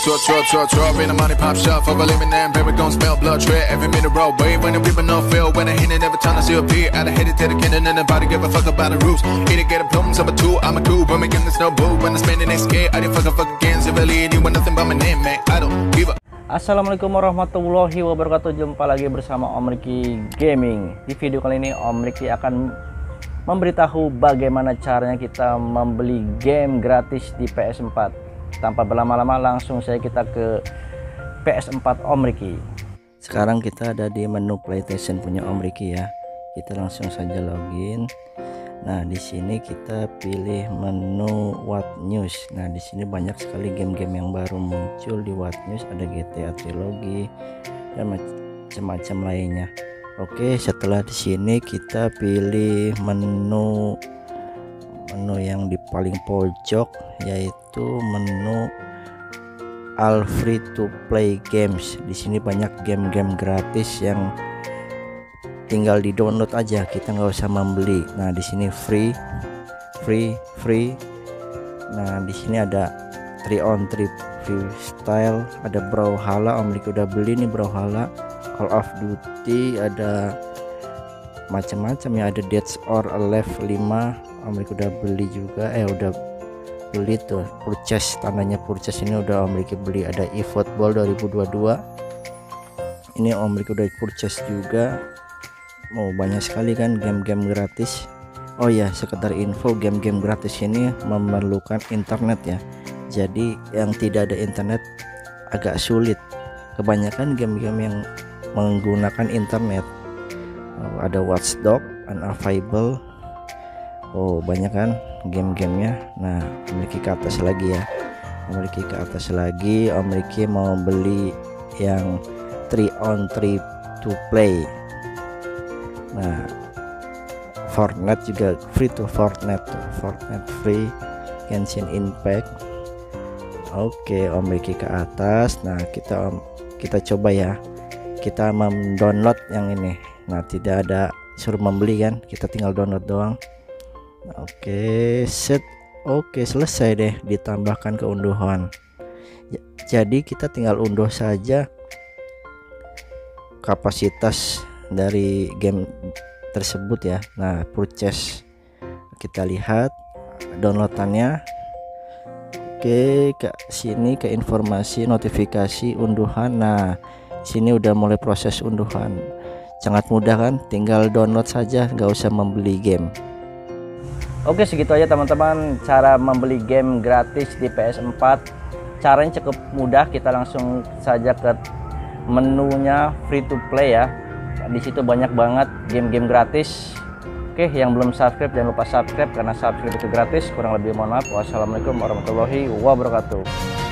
Drop in the money pop shop for believing them baby gon' smell blood tread every minute roll wave when the people no feel when I hit it every time I see a beat I hit it to the kid and nobody give a fuck about the rules either get a plums of a two I'm a cool but making this no boo when I spend the next skate I didn't fuck again so really anyone nothing but my name man I don't give up. Assalamualaikum warahmatullahi wabarakatuh. Jumpa lagi bersama Om Ricky Gaming. Di video kali ini Om Ricky akan memberitahu bagaimana caranya kita membeli game gratis di PS4. Tanpa berlama-lama langsung saja kita ke PS4 Om Ricky. Sekarang kita ada di menu PlayStation punya Om Ricky ya. Kita langsung saja login. Nah, di sini kita pilih menu What News. Nah, di sini banyak sekali game-game yang baru muncul di What News, ada GTA Trilogy dan macam-macam lainnya. Oke, setelah di sini kita pilih menu yang di paling pojok, yaitu menu All Free to Play Games. Di sini banyak game-game gratis yang tinggal di download aja, kita nggak usah membeli. Nah, di sini free. Nah, di sini ada 3-on-3 freestyle, ada Brawlhalla, Om Ricky udah beli nih Brawlhalla. Call of Duty, ada macam-macam ya, ada Dead or Alive 5, Om Ricky udah beli juga, udah beli tuh, purchase, tandanya purchase ini udah Om Ricky beli. Ada eFootball 2022, ini Om Ricky udah purchase juga. Banyak sekali kan game-game gratis. Oh ya, sekedar info, game-game gratis ini memerlukan internet ya, jadi yang tidak ada internet agak sulit. Kebanyakan game-game yang menggunakan internet. Ada Watch Dogs, Unavailable. Banyak kan game-gamenya. Nah, Om Ricky ke atas lagi ya, Om Ricky ke atas lagi. Om Ricky mau beli yang 3-on-3 to play. Nah, Fortnite juga free tuh, Fortnite free, Genshin Impact. Oke, Om Ricky ke atas. Nah, kita coba ya, kita mendownload yang ini. Nah, tidak ada suruh membeli kan, kita tinggal download doang. Oke, set. Oke, selesai deh, ditambahkan keunduhan. Jadi kita tinggal unduh saja kapasitas dari game tersebut ya. Nah, purchase, kita lihat downloadannya. Oke, ke sini ke informasi, notifikasi, unduhan. Nah, sini udah mulai proses unduhan. Sangat mudah kan, tinggal download saja, nggak usah membeli game. Oke, segitu aja teman-teman cara membeli game gratis di PS4. Caranya cukup mudah, kita langsung saja ke menunya free to play ya. Di situ banyak banget game-game gratis. Oke, yang belum subscribe jangan lupa subscribe karena subscribe itu gratis. Kurang lebih mohon maaf. Wassalamualaikum warahmatullahi wabarakatuh.